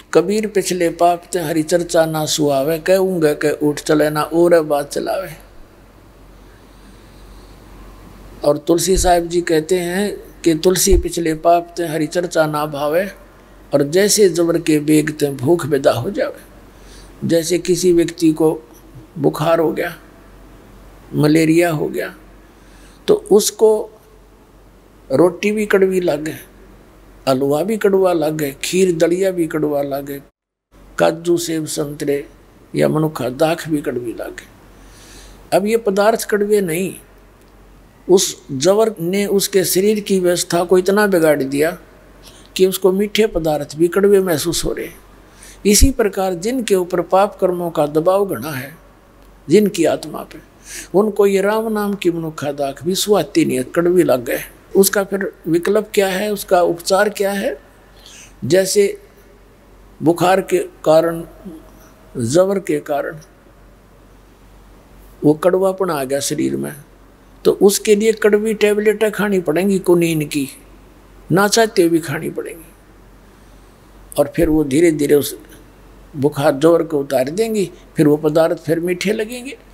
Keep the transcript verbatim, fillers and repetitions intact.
कबीर पिछले पाप ते हरि चर्चा ना सुहावे, कहूंगे के उठ चले ना और बात चलावे। और तुलसी साहिब जी कहते हैं कि तुलसी पिछले पाप ते हरि चर्चा ना भावे, और जैसे जबर के बेग ते भूख विदा हो जावे। जैसे किसी व्यक्ति को बुखार हो गया, मलेरिया हो गया, तो उसको रोटी भी कड़वी लगे, हलवा भी कड़वा लगे, खीर दलिया भी कड़वा लगे, काजू सेब संतरे या मनुखा दाख भी कड़वी लगे। अब ये पदार्थ कड़वे नहीं, उस जवर ने उसके शरीर की व्यवस्था को इतना बिगाड़ दिया कि उसको मीठे पदार्थ भी कड़वे महसूस हो रहे। इसी प्रकार जिनके ऊपर पाप कर्मों का दबाव घना है, जिनकी आत्मा पे, उनको ये राम नाम की मनुखा दाख भी सुहाती नहीं है, कड़वी लग गए। उसका फिर विकल्प क्या है, उसका उपचार क्या है? जैसे बुखार के कारण, जवर के कारण वो कड़वापन आ गया शरीर में, तो उसके लिए कड़वी टैबलेटें खानी पड़ेंगी, कुनीन की, ना चाहते भी खानी पड़ेंगी, और फिर वो धीरे धीरे उस बुखार जोर को उतार देंगी, फिर वो पदार्थ फिर मीठे लगेंगे।